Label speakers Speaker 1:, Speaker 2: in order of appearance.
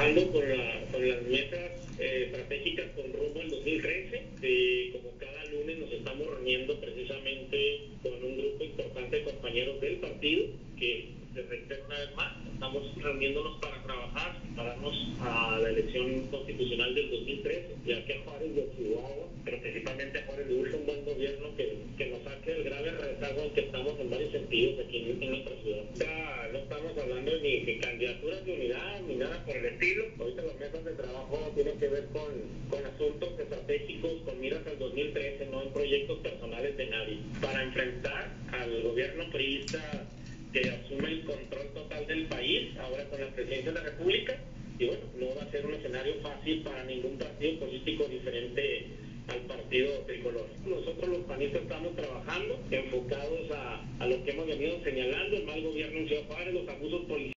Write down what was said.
Speaker 1: trabajando con las mesas estratégicas con rumbo al 2013. Como cada lunes nos estamos reuniendo precisamente con un grupo importante de compañeros del partido, que se reitero una vez más, estamos reuniéndonos para trabajar, prepararnos a la elección constitucional del 2013, ya que a Juárez de Chihuahua, pero principalmente a Juárez le urge un buen gobierno que nos saque del grave rezago en que estamos en varios sentidos aquí en nuestra ciudad. Ya no estamos hablando ni de candidaturas de unidad ni nada por el estilo. Ahorita las mesas de trabajo tienen que ver con asuntos estratégicos, con miras al 2013, no en proyectos personales de nadie. Para enfrentar al gobierno priista que asume el control total del país, ahora con la presidencia de la República, y bueno, no va a ser un escenario fácil para ningún partido político diferente al partido tricolor. Nosotros los panistas estamos trabajando, enfocados a lo que hemos venido señalando, el mal gobierno en Ciudad Juárez, los abusos policiales.